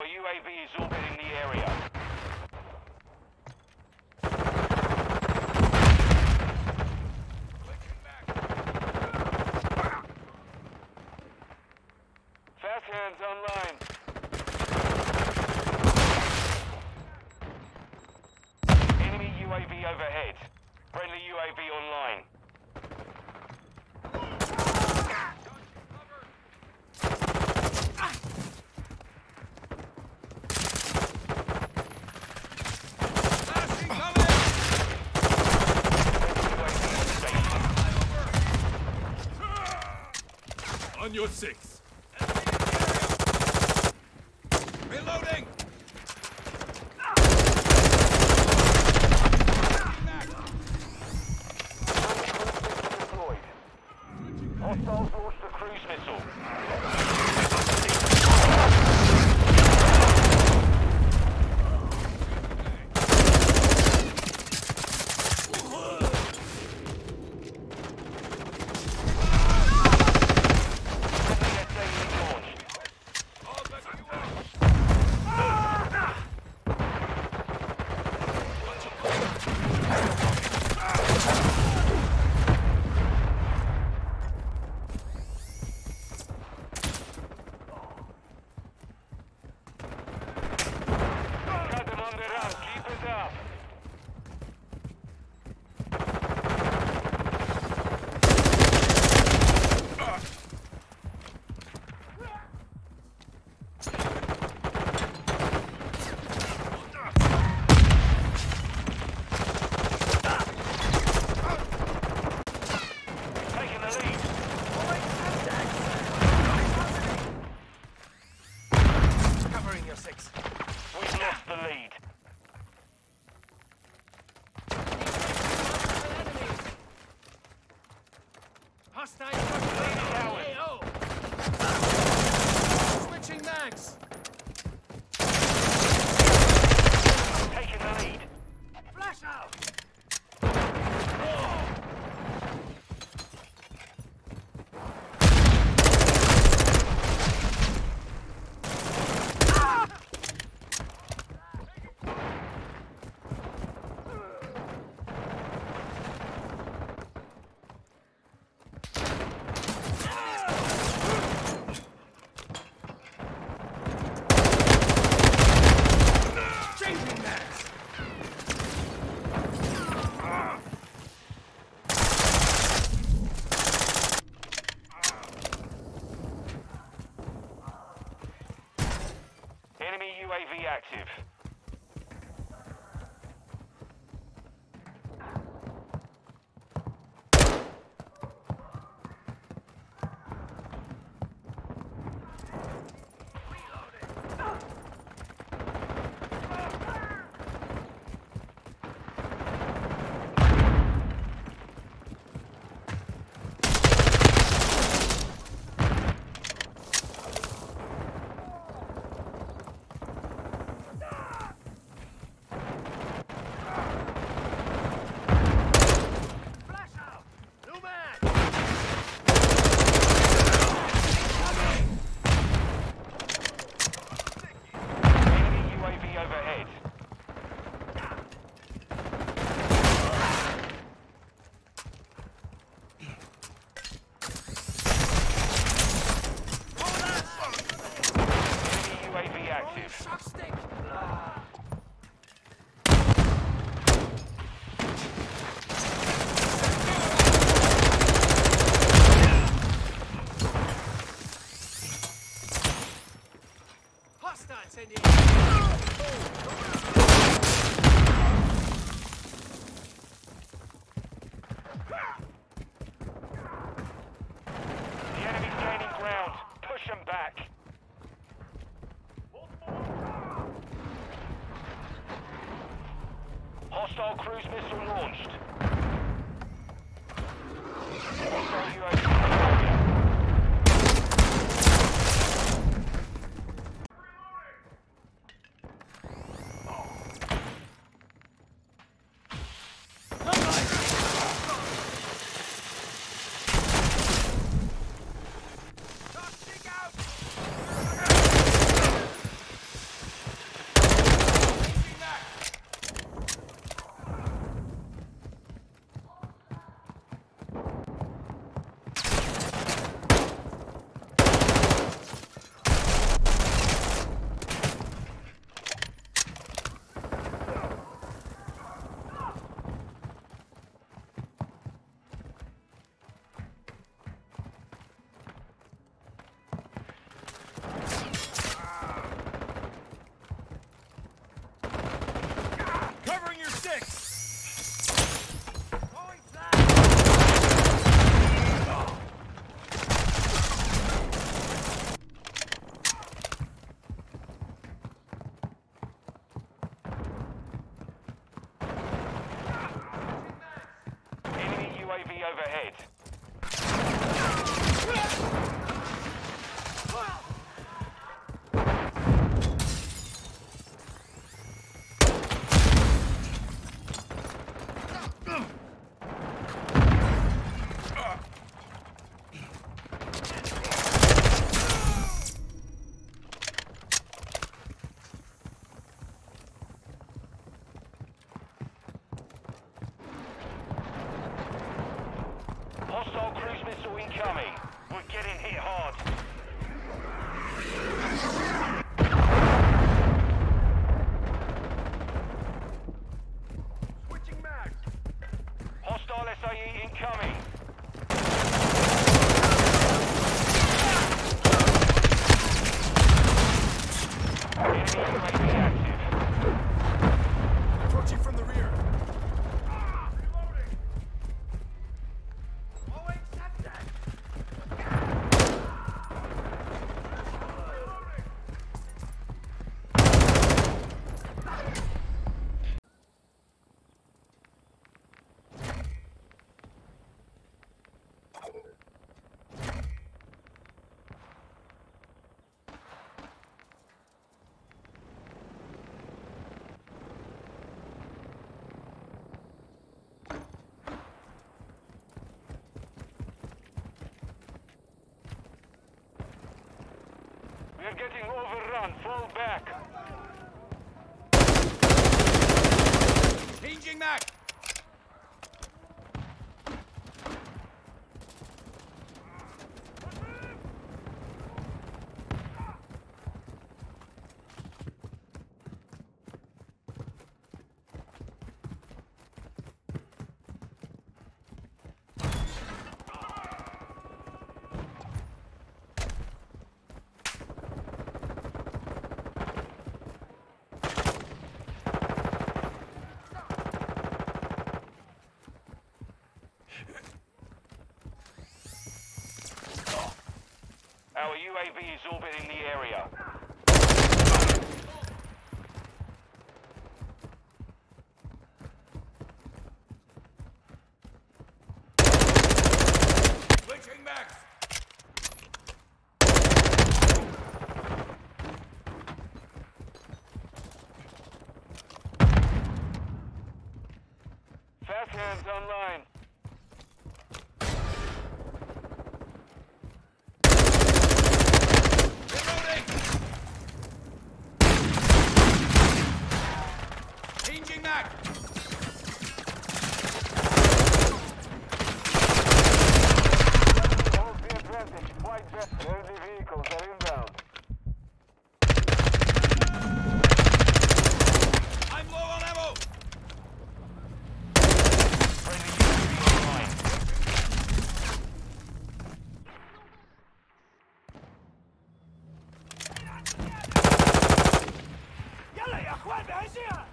The UAV is orbiting the area. Fast hands online. Enemy UAV overhead. Friendly UAV online. On your six. Reloading! Deployed. Hostiles launched a cruise missile. We've lost the lead. Hostile AO. Switching mags. Taking the lead. Flash out. Enemy UAV active. The enemy's gaining ground. Push them back. Hostile cruise missile launched. Hostile UAV. We're getting overrun. Fall back. Changing mag. Our UAV is orbiting the area. Switching mags. Fast hands online. Reloading. Changing mag. Hold the advantage. Fight back. Enemy vehicles are inbound. I'm low on ammo. Friendly UAV online. يلا يا اخوان بهالجهة.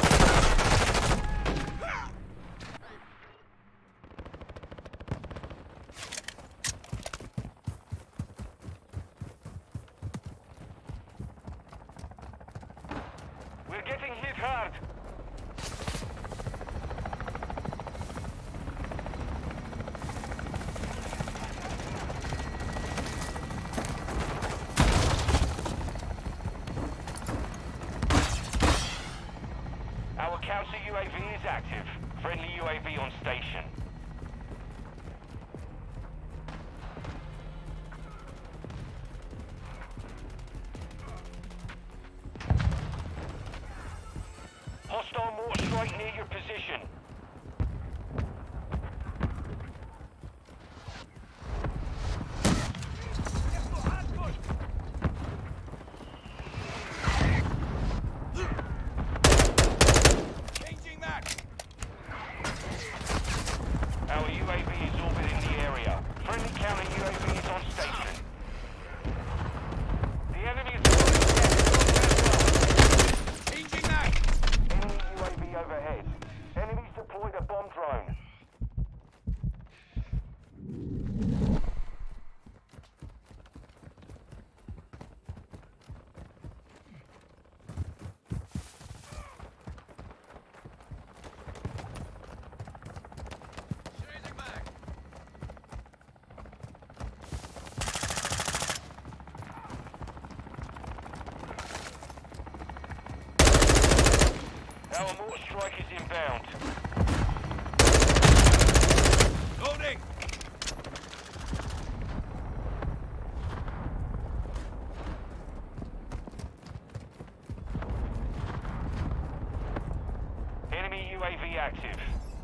We're getting hit hard. Our counter UAV is active. Friendly UAV on station. Hostile mortar strike near your position. Changing mag. Our UAV is orbiting the area. Friendly counter UAV is on station. The enemy is Changing mag. enemy UAV overhead. Enemies deployed a bomb drone. Changing mag. Our mortar strike is inbound. Loading. Enemy UAV active.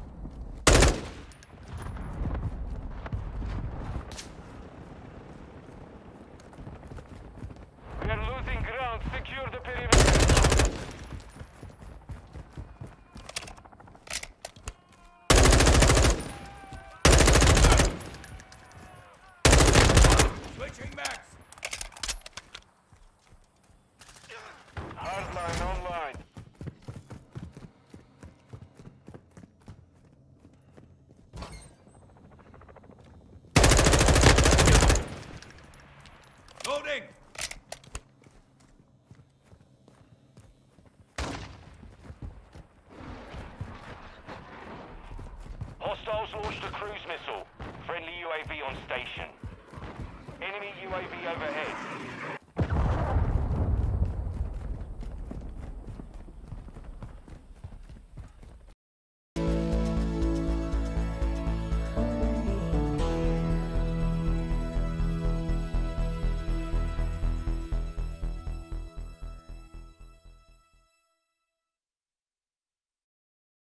We are losing ground. Secure the perimeter. Switching mags. Hardline online. Loading. Hostiles launched a cruise missile.